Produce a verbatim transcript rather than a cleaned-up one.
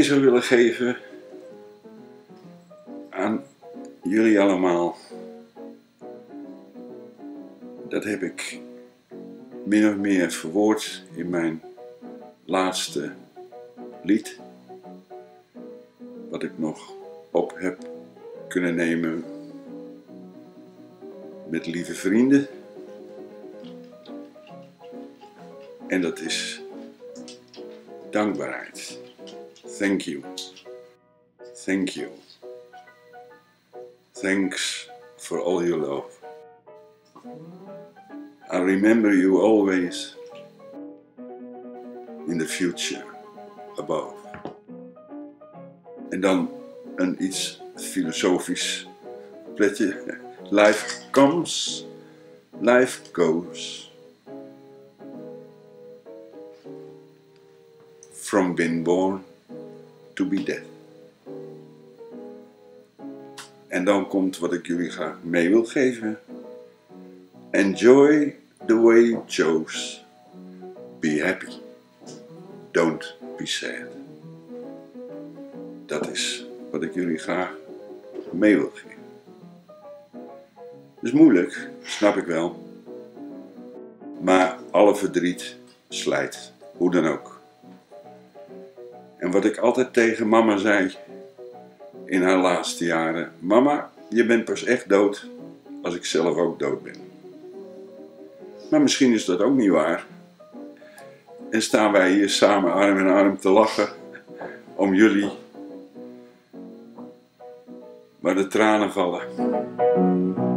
mee zou willen geven aan jullie allemaal, dat heb ik min of meer verwoord in mijn laatste lied, wat ik nog op heb kunnen nemen met lieve vrienden. En dat is dankbaarheid. Thank you. Thank you. Thanks for all your love. I remember you always in the future above. En dan een iets filosofisch pletje. Life comes, life goes. From being born to be dead. En dan komt wat ik jullie graag mee wil geven. Enjoy the way you chose. Be happy. Don't be sad. Dat is wat ik jullie graag mee wil geven. Het is moeilijk, snap ik wel. Maar alle verdriet slijt, hoe dan ook. En wat ik altijd tegen mama zei in haar laatste jaren. Mama, je bent pas echt dood als ik zelf ook dood ben. Maar misschien is dat ook niet waar. En staan wij hier samen arm in arm te lachen om jullie. Maar de tranen vallen.